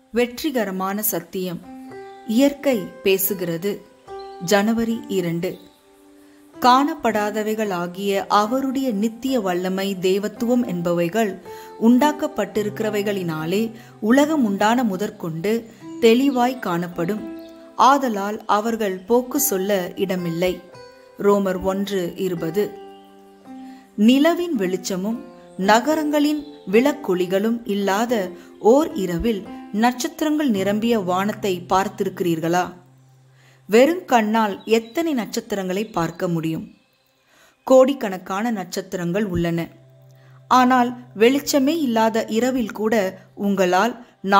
வெற்றிகரமான சத்தியம். இயற்கை பேசுகிறது. ஜனவரி 2. காணப்படாதவைகளாகிய அவருடைய நித்திய வல்லமை, தேவத்துவம் என்பவைகள் உண்டாக்கப்பட்டிருக்கிறவைகளினாலே உலகம் உண்டான முதற்கொண்டு தெளிவாய் காணப்படும். ஆதலால் அவர்கள் போக்கு சொல்ல இடமில்லை. ரோமர் 1:20. நிலவின் வெளிச்சமும் நகரங்களின் விளக்கொளிகளும் இல்லாத ஓர் இரவில் நட்சத்திரங்கள் நிரம்பிய வானத்தை பார்த்திருக்கிறீர்களா? வெறும் கண்ணால் எத்தனை நட்சத்திரங்களை பார்க்க முடியும்? கோடிக்கணக்கான நட்சத்திரங்கள் உள்ளன. ஆனால் வெளிச்சமே இல்லாத இரவில் கூட உங்களால்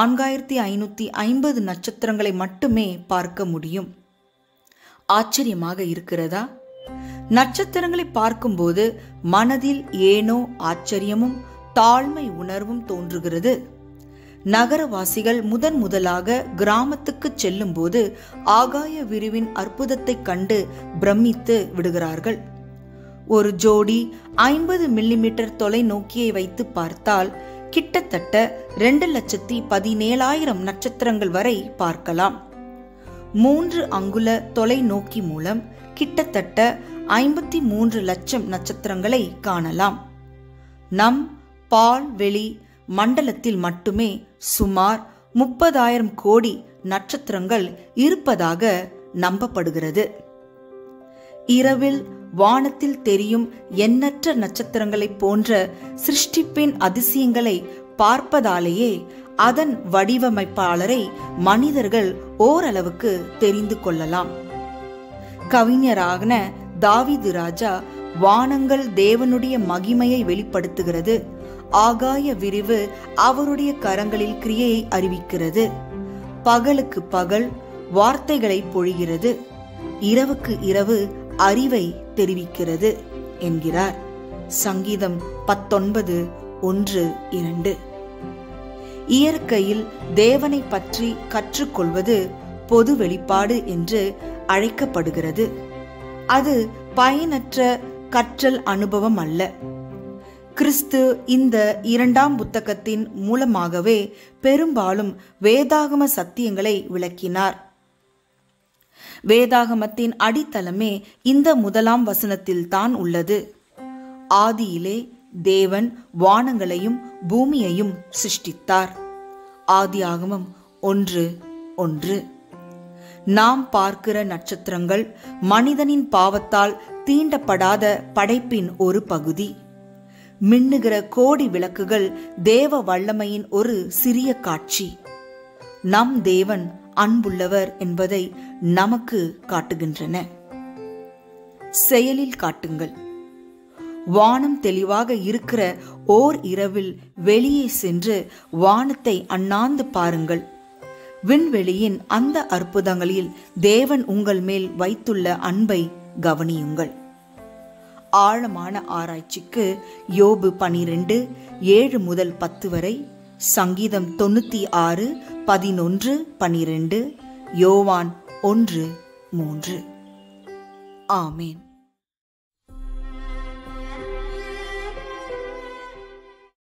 4550 நட்சத்திரங்களை மட்டுமே பார்க்க முடியும். ஆச்சரியமாக இருக்கிறதா? நட்சத்திரங்களை பார்க்கும்போது மனதில் ஏனோ ஆச்சரியமும் தாழ்மை உணர்வும் தோன்றுகிறது. நகரவாசிகள் முதலாக கிராமத்துக்கு செல்லும் போது ஆகாய விரிவின் அற்புதத்தை கண்டு பிரமித்து விடுகிறார்கள். ஒரு ஜோடி 50 மில்லிமீட்டர் தொலைநோக்கியை வைத்து பார்த்தால் கிட்டத்தட்ட 2,17,000 நட்சத்திரங்கள் வரை பார்க்கலாம். 3 அங்குல தொலைநோக்கி மூலம் கிட்டத்தட்ட 53 லட்சம் நட்சத்திரங்களை காணலாம். நம் பால்வெளி மண்டலத்தில் மட்டுமே சுமார் 30,000 கோடி நட்சத்திரங்கள் இருப்பதாக நம்பப்படுகிறது. இரவில் வானத்தில் தெரியும் எண்ணற்ற நட்சத்திரங்களைப் போன்ற சிருஷ்டிப்பின் அதிசயங்களை பார்ப்பதாலேயே அதன் வடிவமைப்பாளரை மனிதர்கள் ஓரளவுக்கு தெரிந்து கொள்ளலாம். கவிஞரான தாவீது ராஜா, வானங்கள் தேவனுடைய மகிமையை வெளிப்படுத்துகிறது, ஆகாய விரிவு அவருடைய கரங்களில் கிரியையை அறிவிக்கிறது, பகலுக்கு பகல் வார்த்தைகளை பொழிகிறது, இரவுக்கு இரவு அறிவை தெரிவிக்கிறது என்கிறார். சங்கீதம் 19:1-2. இயற்கையில் தேவனை பற்றி கற்றுக்கொள்வது பொது வெளிப்பாடு என்று அழைக்கப்படுகிறது. அது பயனற்ற கற்றல் அனுபவம் அல்ல. கிறிஸ்து இந்த 2ஆம் புத்தகத்தின் மூலமாகவே பெரும்பாலும் வேதாகம சத்தியங்களை விளக்கினார். வேதாகமத்தின் அடித்தளமே இந்த 1ஆம் வசனத்தில் தான் உள்ளது. ஆதியிலே தேவன் வானங்களையும் பூமியையும் சிருஷ்டித்தார். ஆதியாகமம் 1:1. நாம் பார்க்கிற நட்சத்திரங்கள் மனிதனின் பாவத்தால் தீண்டப்படாத படைப்பின் ஒரு பகுதி. மின்னுகிற கோடி விளக்குகள் தேவ வல்லமையின் ஒரு சிறிய காட்சி. நம் தேவன் அன்புள்ளவர் என்பதை நமக்கு காட்டுகின்றன. செயலில் காட்டுங்கள். வானம் தெளிவாக இருக்கிற ஓர் இரவில் வெளியே சென்று வானத்தை அண்ணாந்து பாருங்கள். விண்வெளியின் அந்த அற்புதங்களில் தேவன் உங்கள் மேல் வைத்துள்ள அன்பை கவனியுங்கள். ஆழமான ஆராய்ச்சிக்கு யோபு 12:7-10 வரை, சங்கீதம் 96:11-12, யோவான் 1:3. ஆமேன்.